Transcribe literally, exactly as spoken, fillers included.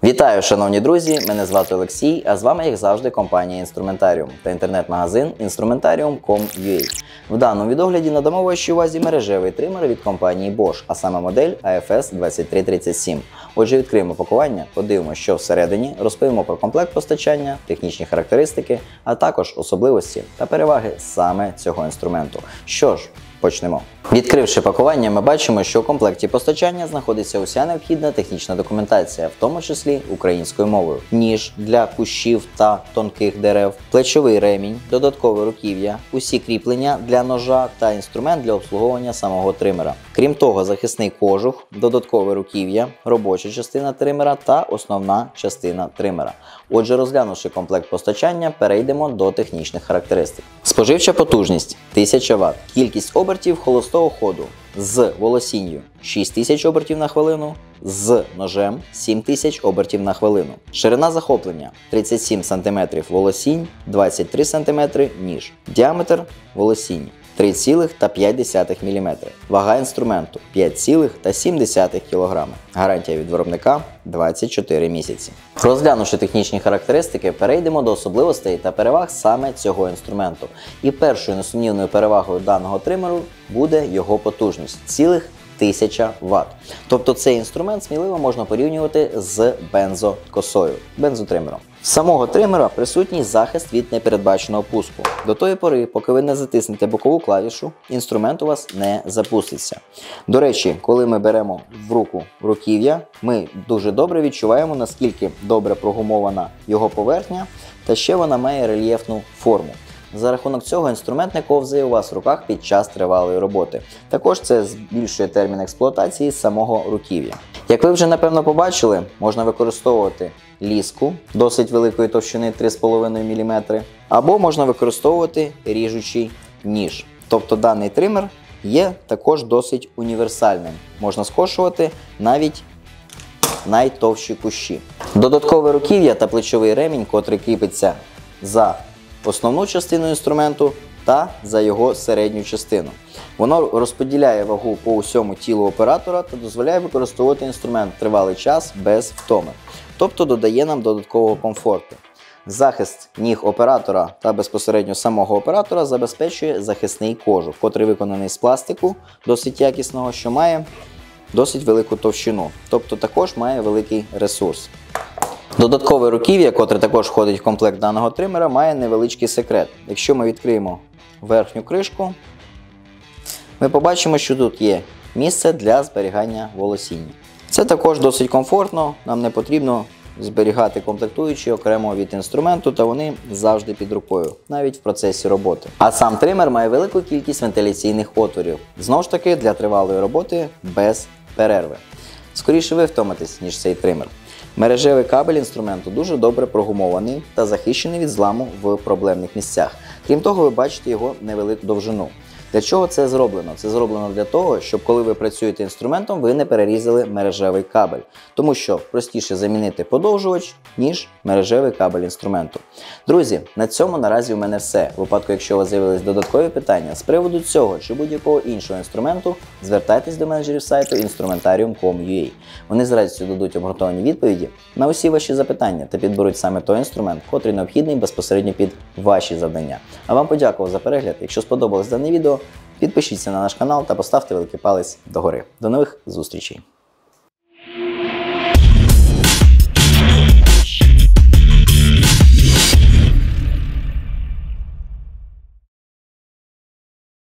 Вітаю, шановні друзі! Мене звати Олексій, а з вами, як завжди, компанія Інструментаріум та інтернет-магазин інструментаріум крапка ком крапка ю а. В даному відогляді надамо вашій увазі мережевий тример від компанії Bosch, а саме модель а еф ес двадцять три тридцять сім. Отже, відкриємо пакування, подивимося, що всередині, розповімо про комплект постачання, технічні характеристики, а також особливості та переваги саме цього інструменту. Що ж, почнемо. Відкривши пакування, ми бачимо, що у комплекті постачання знаходиться уся необхідна технічна документація, в тому числі українською мовою. Ніж для кущів та тонких дерев, плечовий ремінь, додаткове руків'я, усі кріплення для ножа та інструмент для обслуговування самого тримера. Крім того, захисний кожух, додаткове руків'я, робоча частина тримера та основна частина тримера. Отже, розглянувши комплект постачання, перейдемо до технічних характеристик. Споживча потужність тисяча ватт, кількість обертів холостого ходу з волосінню шість тисяч обертів на хвилину, з ножем сім тисяч обертів на хвилину. Ширина захоплення тридцять сім сантиметрів волосінь, двадцять три сантиметри ніж. Діаметр волосінь три цілих п'ять десятих міліметра. Вага інструменту п'ять цілих сім десятих кілограма. Гарантія від виробника двадцять чотири місяці. Розглянувши технічні характеристики, перейдемо до особливостей та переваг саме цього інструменту. І першою несумнівною перевагою даного тримеру буде його потужність – цілих тисяча ватт. Тобто цей інструмент сміливо можна порівнювати з бензокосою, бензотримером. В самого тримера присутній захист від непередбаченого пуску. До тої пори, поки ви не затиснете бокову клавішу, інструмент у вас не запуститься. До речі, коли ми беремо в руку руків'я, ми дуже добре відчуваємо, наскільки добре прогумована його поверхня, та ще вона має рельєфну форму. За рахунок цього інструмент не ковзає у вас в руках під час тривалої роботи. Також це збільшує термін експлуатації самого руків'я. Як ви вже напевно побачили, можна використовувати ліску досить великої товщини три з половиною міліметри, або можна використовувати ріжучий ніж. Тобто даний тример є також досить універсальним. Можна скошувати навіть найтовщі кущі. Додаткове руків'я та плечовий ремінь, котрий кріпиться за основну частину інструменту та за його середню частину. Воно розподіляє вагу по усьому тілу оператора та дозволяє використовувати інструмент тривалий час без втоми. Тобто додає нам додаткового комфорту. Захист ніг оператора та безпосередньо самого оператора забезпечує захисний кожух, котрий виконаний з пластику, досить якісного, що має досить велику товщину. Тобто також має великий ресурс. Додаткове руків'я, котре також входить в комплект даного тримера, має невеличкий секрет. Якщо ми відкриємо верхню кришку, ми побачимо, що тут є місце для зберігання волосіння. Це також досить комфортно, нам не потрібно зберігати комплектуючі окремо від інструменту, та вони завжди під рукою, навіть в процесі роботи. А сам тример має велику кількість вентиляційних отворів, знову ж таки для тривалої роботи без перерви. Скоріше ви втомитесь, ніж цей тример. Мережевий кабель інструменту дуже добре прогумований та захищений від зламу в проблемних місцях. Крім того, ви бачите його невелику довжину. Для чого це зроблено? Це зроблено для того, щоб коли ви працюєте інструментом, ви не перерізали мережевий кабель. Тому що простіше замінити подовжувач, ніж мережевий кабель інструменту. Друзі, на цьому наразі у мене все. В випадку, якщо у вас з'явились додаткові питання з приводу цього чи будь-якого іншого інструменту, звертайтесь до менеджерів сайту інструментаріум крапка ком крапка ю а. Вони з радістю дадуть обґрунтовані відповіді на усі ваші запитання та підберуть саме той інструмент, котрий необхідний безпосередньо під ваші завдання. А вам подякував за перегляд. Якщо сподобалось дане відео, підпишіться на наш канал та поставте великий палець догори. До нових зустрічей!